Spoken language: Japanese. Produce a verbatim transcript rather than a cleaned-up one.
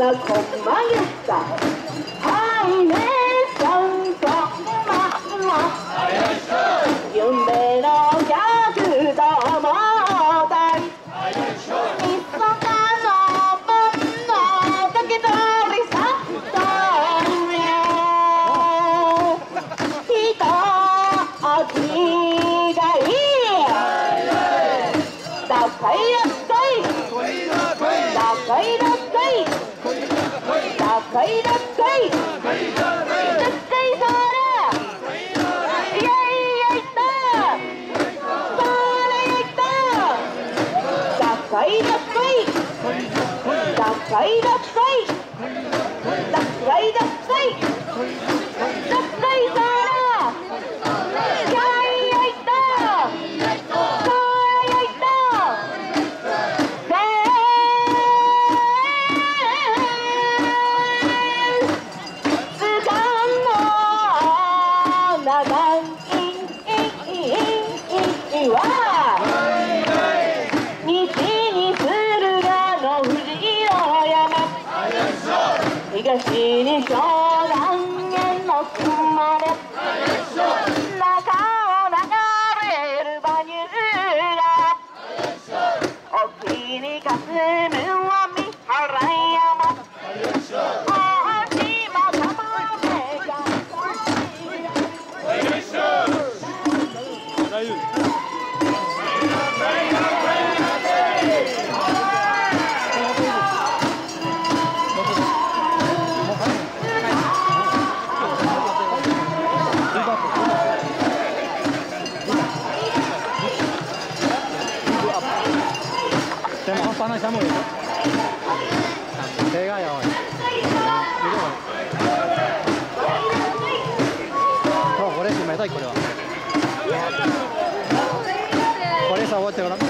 らこんまげたはいねさんとまま夢の逆どもだいみそかの分のかけ取りさった人あきがいいだかいだかいだかいだかいだかいだかいだかいそらいやいやいったそれいっただかいだかいだかいだかいだかいだかいだかいそらいやいやいったそれいった東に湘南への雲で中を流れる馬乳が沖に霞むは三原山大島玉目が Panas kamu itu? Tega ya, oi. Oh, これしめたいこれは。これさ終わってごらん。